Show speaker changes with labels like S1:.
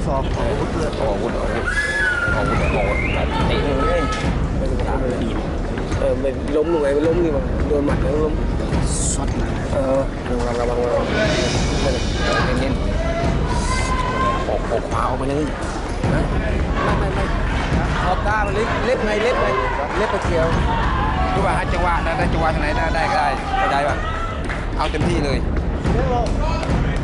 S1: สอบของวุฒิเลย
S2: ของวุฒิเตะเลย
S1: ไม่ล้มลงไงไม่ล้มนี่มาโดนหมัดแล้วล้ม
S2: ช็อตนะ
S1: ระวัง
S2: เน้นออกขวาออกไปเลย
S1: นะไม่ขอบตามันเล็บไปเที่ยว
S2: ดูว่าจังหวะได้จังหวะทางไหนได้ก็ได้เข้าใจป่ะเอาเต็มที่เลย